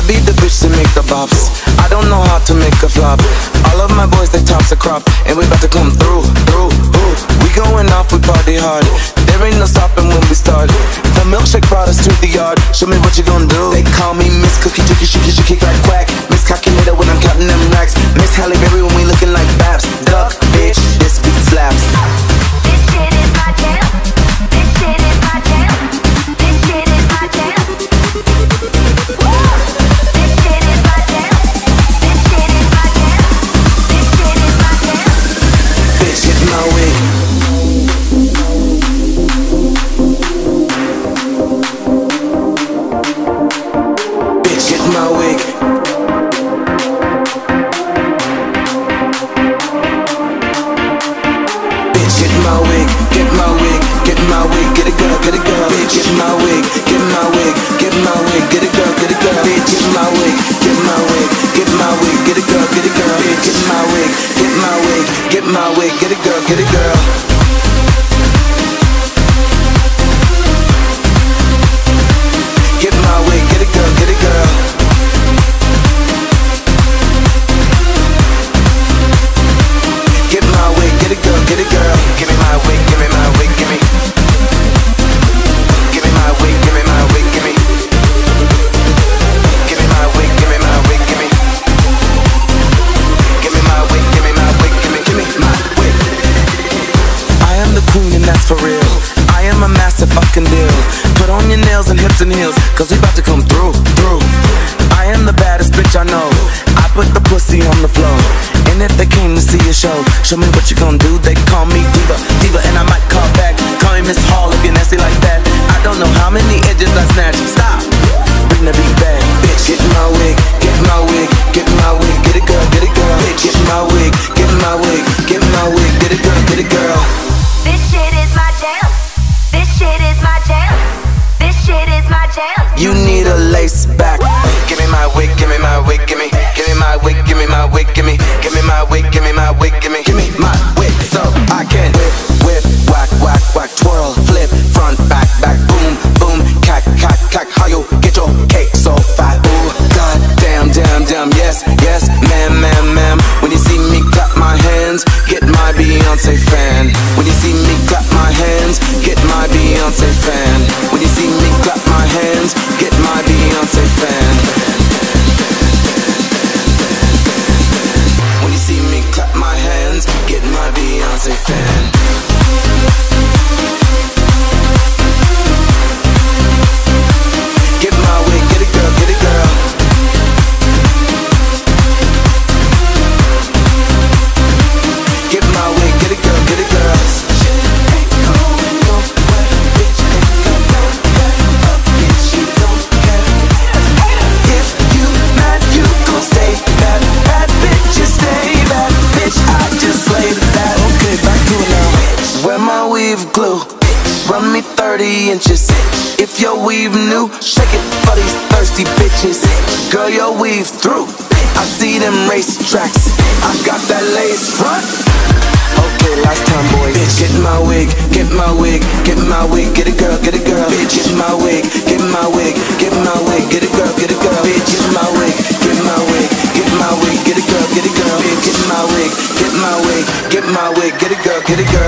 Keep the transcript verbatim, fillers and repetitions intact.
be the bitch to make the bops. I don't know how to make a flop. All of my boys, they tops a crop, and we about to come through, through, ooh. We going off, we party hard. There ain't no stopping when we start. The milkshake brought us to the yard. Show me what you gon' do. They call me Miss Cookie, Cookie, Shookie, Shookie, Quack, Quack. Miss Calculator when I'm counting them racks. Miss Halle Berry when we looking like Babs. Duck, bitch, this beat slaps. This shit is my jam. This shit is my jam. This shit is my jam. Woo! This shit is my jam. This shit is my jam. This shit is my jam. Bitch, hit my wig. Bitch, hit my wig. Bitch, get my wig, get my wig, get my wig, get a girl, get a girl. Bitch, get my wig, get my wig, get my wig, get a girl, get a girl. Bitch, get my wig, get my wig, get my wig, get a girl, get a girl. Bitch, get my wig, get my wig, get my wig, get a girl, get a girl. Get my wig, get a girl, get a girl. Get my wig, get a girl, get a girl. Give me my wig, give me my wig, give me. Give me my wig, give me my wig, give me. Give me my wig, give me my wig, give me. Give me my wig, give me my wig, give me. Give me my wig. I am the queen and that's for real. I am a massive fucking deal. Put on your nails and hips and heels, cause we about to come through, through. I am the baddest bitch I know. I put the pussy on the floor. And if they came to see a show, show me what you gon' do. They call me diva, diva, and I might call back. Call me Miss Hall if you're nasty like that. I don't know how many edges I snatch. Stop, bring the beat back. Bitch, get my wig, get my wig, get my wig, get a girl, get a girl. Bitch, get my wig, get my wig, get my wig, get a girl, get a girl. This shit is my jam. This shit is my jam. This shit is my jam. You need a lace back. Give me my wig, give me my wig, give me. Give me my wig, give me my wig, give me. Give me my wig, give me my wig, give me. Give me my wig so I can whip, whip, whack, whack, whack, twirl, flip, front, back, back, boom, boom, cack, cack, cack. How you get your cake so fat? Ooh, god damn, damn, damn, yes, yes, ma'am, ma'am, ma'am. When you see me clap my hands, get my Beyonce fan. When you see me clap my hands, get my Beyonce fan. When you see me clap my hands, get my Beyonce fan. When you see me clap my hands, get my Beyonce fan. Get my wig, get a girl, get a girl. Get my wig, get a girl, get a girl. Shit ain't going nowhere, bitch ain't got no back, bitch you don't care. If you mad, you gon' stay bad, bad bitches stay bad, bitch I just slayed that. Okay, back to it now. Wear my weave glue, run me thirty inches. If your weave new, shake it for these thirsty bitches. Girl, your weave through, I see them race tracks. I got that lace front. Okay, last time, boys. Bitch, get my wig, get my wig, get my wig, get a girl, get a girl. Bitch, get my wig, get my wig, get my wig, get a girl, get a girl. Bitch, get my wig, get my wig, get my wig, get a girl, get a girl. Bitch, get my wig, get my wig, get my wig, get a girl, get a girl.